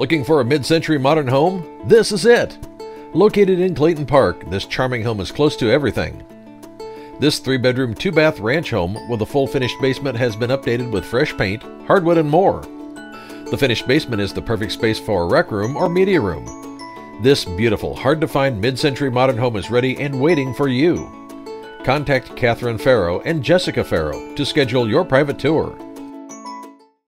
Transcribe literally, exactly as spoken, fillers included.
Looking for a mid-century modern home? This is it! Located in Clayton Park, this charming home is close to everything. This three-bedroom, two-bath ranch home with a full finished basement has been updated with fresh paint, hardwood, and more. The finished basement is the perfect space for a rec room or media room. This beautiful, hard-to-find mid-century modern home is ready and waiting for you. Contact Kathryn Farrow and Jessica Farrow to schedule your private tour.